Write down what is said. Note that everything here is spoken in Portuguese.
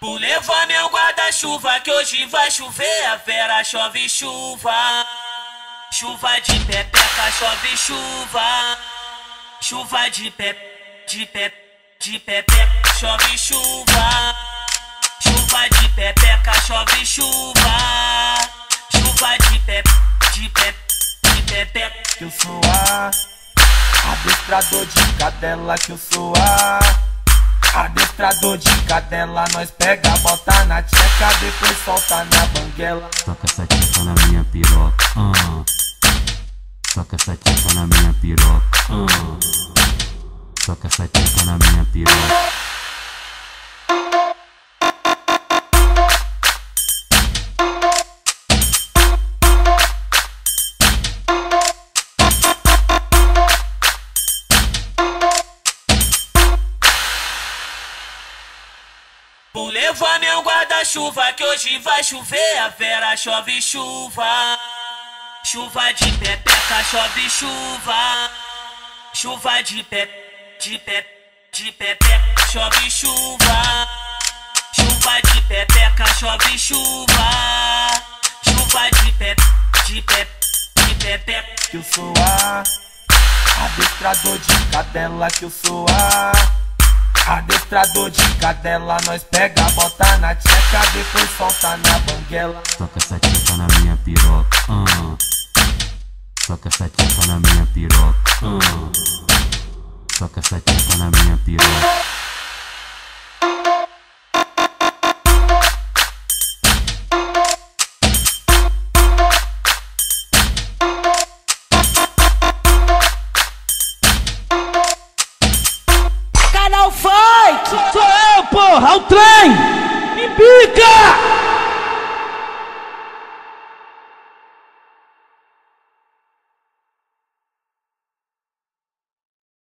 Vou levar meu guarda-chuva que hoje vai chover. A Vera chove chuva. Chuva de pepeca, chove chuva. Chuva de pepeca, chove chuva. Chuva de pepeca, chove chuva. Chuva de pepeca. Que eu sou adestrador de cadela, que eu sou adestrador de cadela. Nós pega, bota na tcheca, depois solta na banguela. Toca essa tcheca na minha piroca, Toca essa tcheca na minha piroca, Toca essa tcheca na minha piroca. Vou levar meu guarda-chuva que hoje vai chover. A Vera chove chuva. Chuva de pepeca, chove chuva. Chuva de pepeca, chove chuva. Chuva de pepeca, chove chuva. Chuva de pepeca. Que eu sou adestrador de cadela, que eu sou adestrador de cadela. Nós pega, bota na tcheca, depois solta na banguela. Toca essa tcheca na minha piroca, Toca essa tcheca na minha piroca, Toca essa tcheca na minha piroca. Canal Fight! Sou eu, porra! O trem! Me pica!